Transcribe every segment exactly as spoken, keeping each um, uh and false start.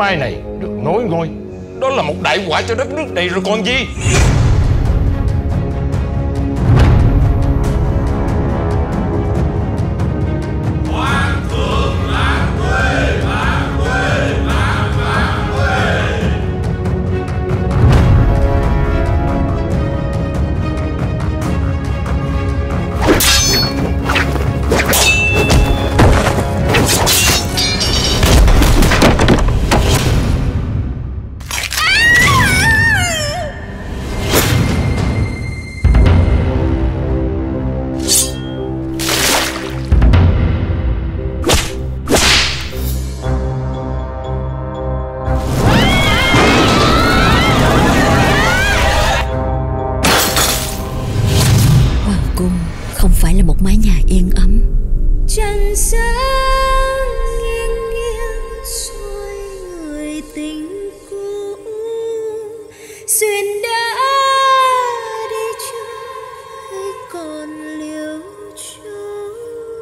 Mai này được nối ngôi, đó là một đại họa cho đất nước này rồi còn gì. Hoàng thượng vạn tuế, vạn tuế, vạn vạn tuế. Không phải là một mái nhà yên ấm. Trần sáng nghiêng nghiêng xoay người tình cũ, duyên đã đi chưa hay còn liêu trói,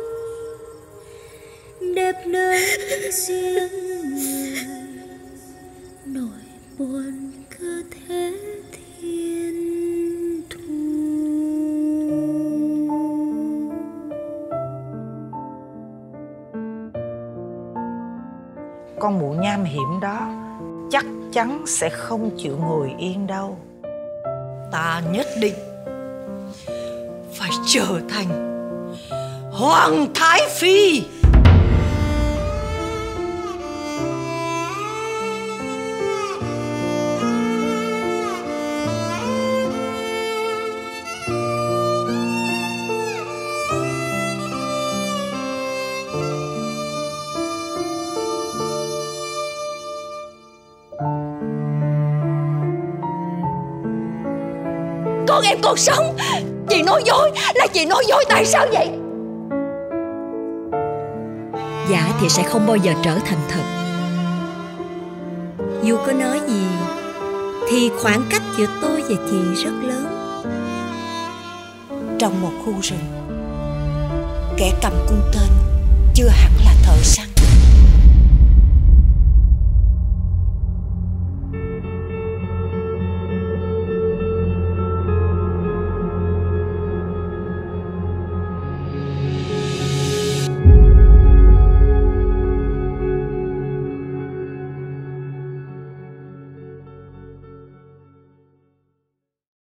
đẹp nơi riêng người, nỗi buồn cứ thế thiên thu. Con mụ nham hiểm đó chắc chắn sẽ không chịu ngồi yên đâu. Ta nhất định phải trở thành Hoàng Thái Phi. Con em còn sống. Chị nói dối, là chị nói dối. Tại sao vậy? Giả thì sẽ không bao giờ trở thành thật. Dù có nói gì thì khoảng cách giữa tôi và chị rất lớn. Trong một khu rừng, kẻ cầm cung tên chưa hẳn là